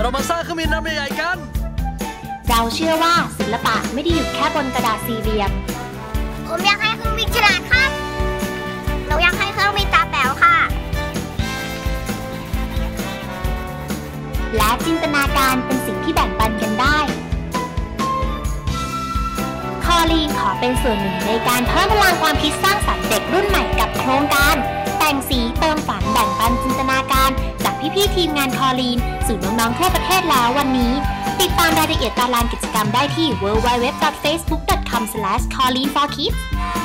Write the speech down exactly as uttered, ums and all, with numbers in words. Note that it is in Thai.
เรามาสร้างเครื่องบินลำใหญ่ๆกันเราเชื่อว่าศิลปะไม่ได้หยุดแค่บนกระดาษสี่เหลี่ยมผมอยากให้เครื่องบินฉลาดครับหนูอยากให้เครื่องบินตาแป๋วค่ะและจินตนาการเป็นสิ่งที่แบ่งปันกันได้คอลีนขอเป็นส่วนหนึ่งในการเพิ่มพลังความคิดสร้างสรรค์เด็กรุ่นใหม่กับโครงการแต่งสีเติมฝันแบ่งปันจินตนาการจากพี่ๆทีมงานคอลีนสู่น้องๆทั่วประเทศแล้ววันนี้ติดตามรายละเอียดตารางกิจกรรมได้ที่ ดับเบิลยู ดับเบิลยู ดับเบิลยู ดอท เฟซบุ๊ก ดอท คอม สแลช คอลีน ฟอร์ คิดส์